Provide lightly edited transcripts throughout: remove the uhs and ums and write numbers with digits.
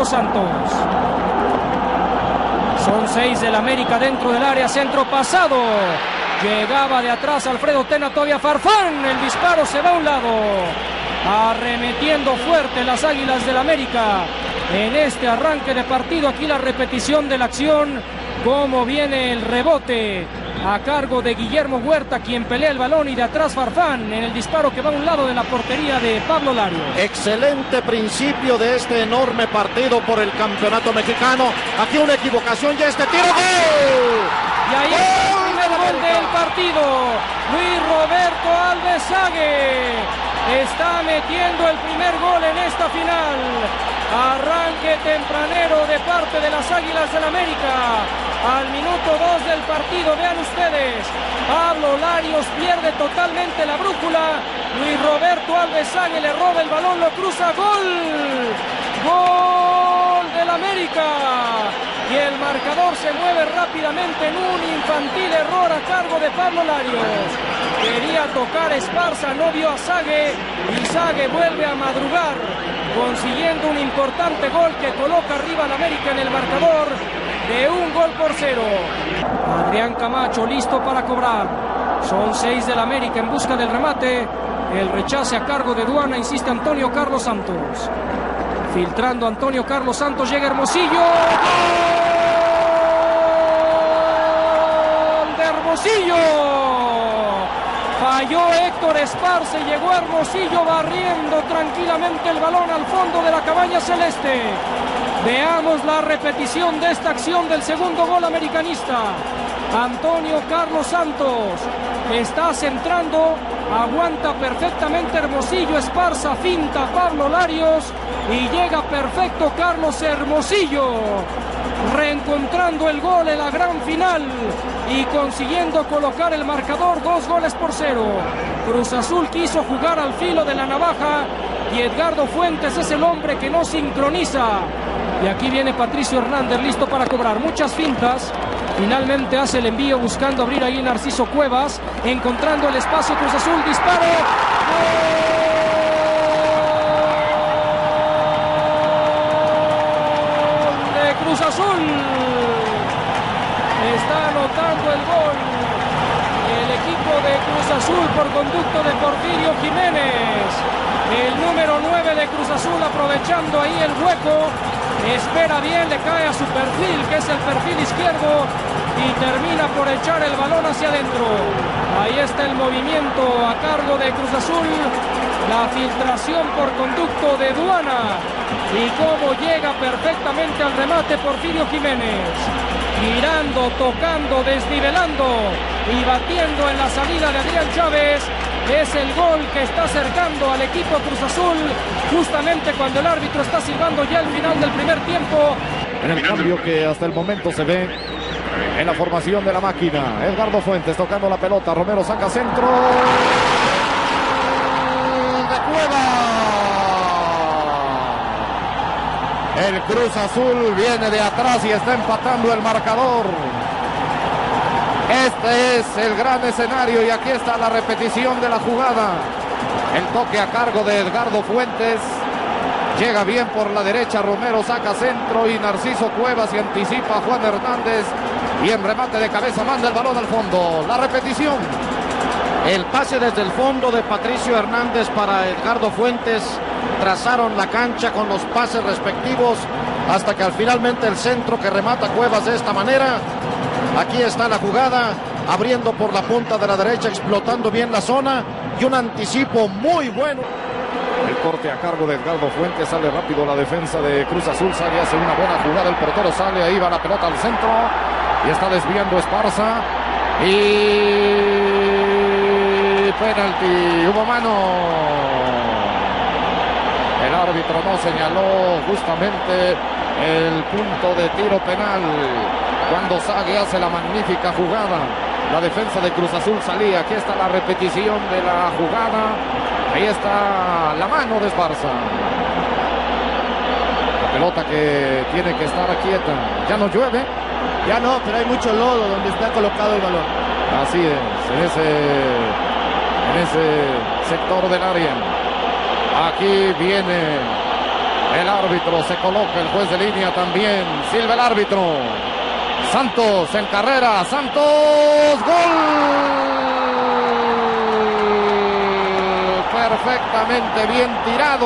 Carlos Santos. Son 6 del América dentro del área, centro pasado. Llegaba de atrás Alfredo Tena, todavía Farfán. El disparo se va a un lado. Arremetiendo fuerte las Águilas del América en este arranque de partido. Aquí la repetición de la acción. Cómo viene el rebote a cargo de Guillermo Huerta, quien pelea el balón, y de atrás Farfán en el disparo que va a un lado de la portería de Pablo Larios. Excelente principio de este enorme partido por el campeonato mexicano. Aquí una equivocación y este tiro. ¡Gol! Y ahí está el primer gol del partido. Luis Roberto Alves Sague está metiendo el primer gol en esta final. Arranque tempranero de parte de las Águilas del América. Al minuto 2 del partido, vean ustedes, Pablo Larios pierde totalmente la brújula. Luis Roberto Alves Sague le roba el balón, lo cruza, gol. Gol del América. Y el marcador se mueve rápidamente en un infantil error a cargo de Pablo Larios. Quería tocar Esparza, no vio a Sague, y Sague vuelve a madrugar, consiguiendo un importante gol que coloca arriba al América en el marcador de 1-0. Adrián Camacho listo para cobrar. Son 6 del América en busca del remate. El rechace a cargo de Duana, insiste Antonio Carlos Santos. Filtrando Antonio Carlos Santos, llega Hermosillo. ¡Gol de Hermosillo! Falló Héctor Esparza y llegó Hermosillo barriendo tranquilamente el balón al fondo de la cabaña celeste. Veamos la repetición de esta acción del segundo gol americanista. Antonio Carlos Santos está centrando, aguanta perfectamente Hermosillo, Esparza, finta Pablo Larios y llega perfecto Carlos Hermosillo, reencontrando el gol en la gran final y consiguiendo colocar el marcador 2-0. Cruz Azul quiso jugar al filo de la navaja y Edgardo Fuentes es el hombre que no sincroniza. Y aquí viene Patricio Hernández listo para cobrar. Muchas fintas. Finalmente hace el envío buscando abrir ahí Narciso Cuevas. Encontrando el espacio Cruz Azul. Disparo. ¡Gol de Cruz Azul! Está anotando el gol el equipo de Cruz Azul por conducto de Porfirio Jiménez. El número 9 de Cruz Azul aprovechando ahí el hueco. Espera bien, le cae a su perfil, que es el perfil izquierdo, y termina por echar el balón hacia adentro. Ahí está el movimiento a cargo de Cruz Azul. La filtración por conducto de Duana. Y cómo llega perfectamente al remate Porfirio Jiménez. Girando, tocando, desnivelando y batiendo en la salida de Adrián Chávez. Es el gol que está acercando al equipo Cruz Azul justamente cuando el árbitro está silbando ya el final del primer tiempo. En el cambio que hasta el momento se ve en la formación de la máquina. Edgardo Fuentes tocando la pelota. Romero saca centro. De Cueva. El Cruz Azul viene de atrás y está empatando el marcador. Este es el gran escenario y aquí está la repetición de la jugada. El toque a cargo de Edgardo Fuentes. Llega bien por la derecha, Romero saca centro y Narciso Cuevas y anticipa a Juan Hernández. Y en remate de cabeza manda el balón al fondo. La repetición. El pase desde el fondo de Patricio Hernández para Edgardo Fuentes. Trazaron la cancha con los pases respectivos hasta que finalmente el centro que remata Cuevas de esta manera. Aquí está la jugada, abriendo por la punta de la derecha, explotando bien la zona y un anticipo muy bueno. El corte a cargo de Edgardo Fuentes, sale rápido la defensa de Cruz Azul, sale, hace una buena jugada, el portero sale, ahí va la pelota al centro y está desviando Esparza y penalti, hubo mano. El árbitro no señaló justamente el punto de tiro penal. Cuando Sague hace la magnífica jugada, la defensa de Cruz Azul salía. Aquí está la repetición de la jugada. Ahí está la mano de Esparza. La pelota que tiene que estar quieta. Ya no llueve. Ya no, pero hay mucho lodo donde está colocado el balón. Así es, en ese sector del área. Aquí viene El árbitro se coloca, el juez de línea también. Silva el árbitro. Santos en carrera. Santos. ¡Gol! Perfectamente bien tirado.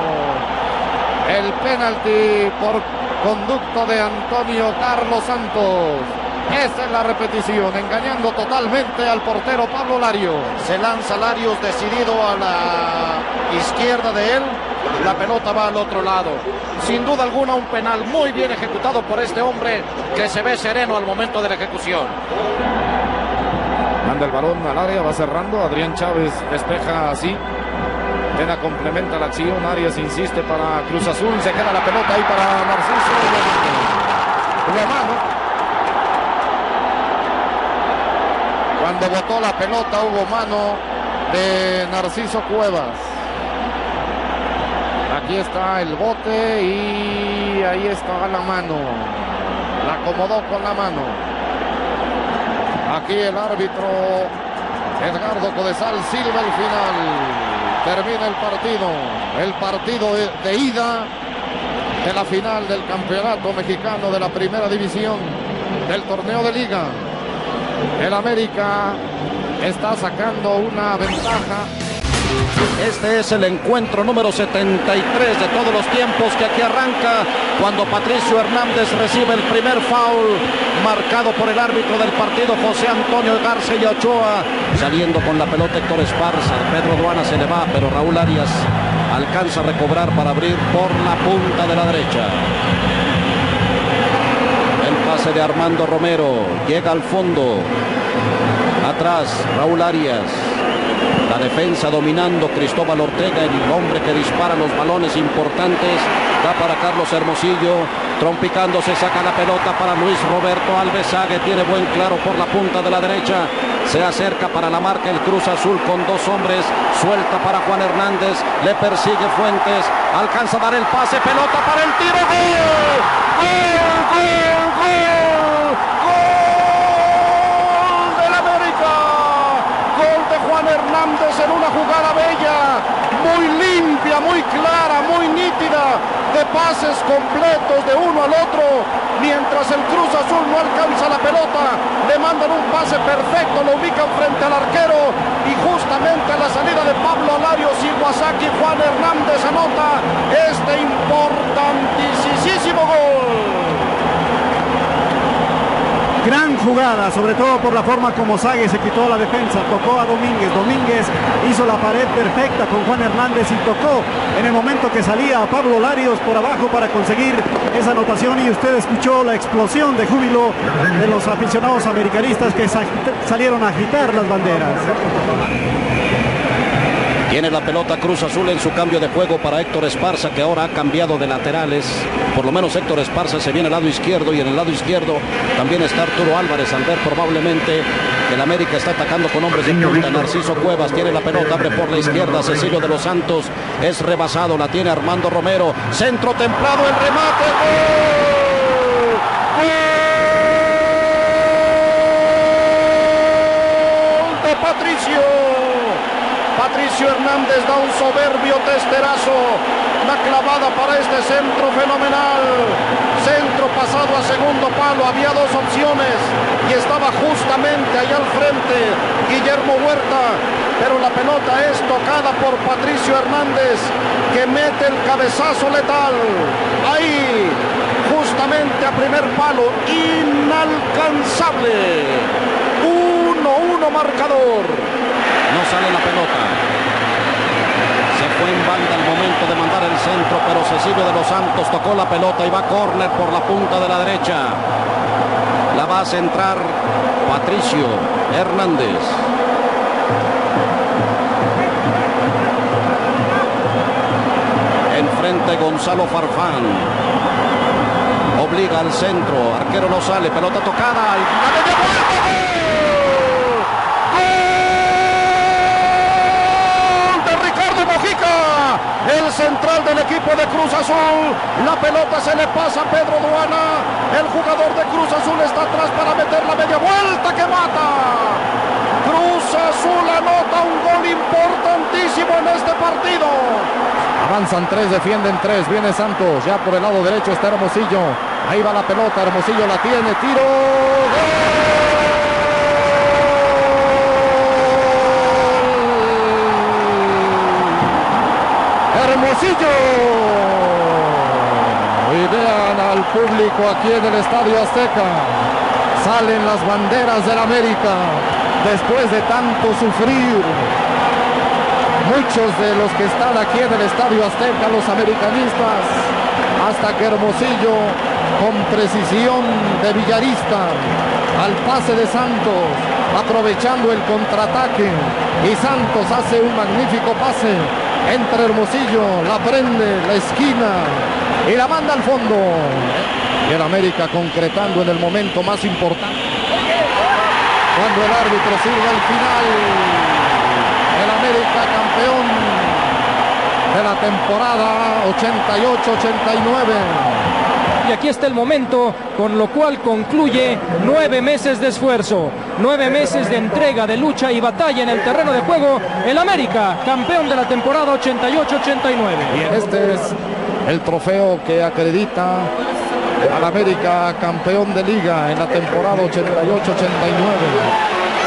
El penalti por conducto de Antonio Carlos Santos. Esa es la repetición, engañando totalmente al portero Pablo Larios. Se lanza Larios decidido a la izquierda de él. La pelota va al otro lado. Sin duda alguna un penal muy bien ejecutado por este hombre que se ve sereno al momento de la ejecución. Manda el balón al área, va cerrando. Adrián Chávez despeja así. Tena complementa la acción. Arias insiste para Cruz Azul. Se queda la pelota ahí para Narciso. La mano. Cuando botó la pelota hubo mano de Narciso Cuevas. Aquí está el bote y ahí está la mano. La acomodó con la mano. Aquí el árbitro Edgardo Codesal silba el final. Termina el partido de ida de la final del campeonato mexicano de la primera división del torneo de liga. El América está sacando una ventaja. Este es el encuentro número 73 de todos los tiempos que aquí arranca cuando Patricio Hernández recibe el primer foul marcado por el árbitro del partido, José Antonio García Ochoa. Saliendo con la pelota Héctor Esparza, Pedro Duana se le va, pero Raúl Arias alcanza a recobrar para abrir por la punta de la derecha. El pase de Armando Romero, llega al fondo. Atrás, Raúl Arias. La defensa dominando, Cristóbal Ortega, el hombre que dispara los balones importantes. Da para Carlos Hermosillo. Trompicándose, saca la pelota para Luis Roberto Alves Sague. Tiene buen claro por la punta de la derecha. Se acerca para la marca el Cruz Azul con dos hombres. Suelta para Juan Hernández. Le persigue Fuentes. Alcanza a dar el pase. Pelota para el tiro. ¡Gol! ¡Gol! ¡Gol! ¡Gol! ¡Gol del América! Gol de Juan Hernández en una jugada bella. Muy limpia, muy clara, muy nítida. De pases completos de uno al otro. Mientras el Cruz Azul no alcanza la pelota, le mandan un pase perfecto, lo ubican frente al arquero y justamente a la salida de Pablo Larios Iwasaki, Juan Hernández anota este importantísimo gol. Gran jugada, sobre todo por la forma como Sague se quitó la defensa, tocó a Domínguez, Domínguez hizo la pared perfecta con Juan Hernández y tocó en el momento que salía a Pablo Larios por abajo para conseguir esa anotación, y usted escuchó la explosión de júbilo de los aficionados americanistas que salieron a agitar las banderas. Tiene la pelota Cruz Azul en su cambio de juego para Héctor Esparza, que ahora ha cambiado de laterales. Por lo menos Héctor Esparza se viene al lado izquierdo, y en el lado izquierdo también está Arturo Álvarez, al ver probablemente que el América está atacando con hombres de punta. Narciso Cuevas tiene la pelota, abre por la izquierda. Cecilio de los Santos es rebasado, la tiene Armando Romero. Centro templado, el remate. ¡Gol! ¡Gol de Patricio! Patricio Hernández da un soberbio testerazo. Una clavada para este centro fenomenal. Centro pasado a segundo palo. Había dos opciones y estaba justamente allá al frente Guillermo Huerta. Pero la pelota es tocada por Patricio Hernández, que mete el cabezazo letal. Ahí, justamente a primer palo. Inalcanzable. 1-1 marcador. No sale la pelota. Se fue en banda al momento de mandar el centro, pero Cecilio de los Santos tocó la pelota y va a córner por la punta de la derecha. La va a centrar Patricio Hernández. Enfrente Gonzalo Farfán. Obliga al centro. Arquero no sale. Pelota tocada. ¡La media vuelta! El central del equipo de Cruz Azul. La pelota se le pasa a Pedro Duana. El jugador de Cruz Azul está atrás para meter la media vuelta que mata. Cruz Azul anota un gol importantísimo en este partido. Avanzan 3, defienden 3. Viene Santos, ya por el lado derecho está Hermosillo. Ahí va la pelota, Hermosillo la tiene, tiro. ¡Gol! Hermosillo. Y vean al público aquí en el Estadio Azteca. Salen las banderas del América después de tanto sufrir. Muchos de los que están aquí en el Estadio Azteca, los americanistas, hasta que Hermosillo, con precisión de Villarista, al pase de Santos, aprovechando el contraataque, y Santos hace un magnífico pase entre Hermosillo, la prende, la esquina y la manda al fondo. Y el América concretando en el momento más importante, cuando el árbitro sirve al final. El América campeón de la temporada 88-89. Y aquí está el momento, con lo cual concluye 9 meses de esfuerzo, 9 meses de entrega, de lucha y batalla en el terreno de juego. El América, campeón de la temporada 88-89. Y este es el trofeo que acredita al América campeón de liga en la temporada 88-89.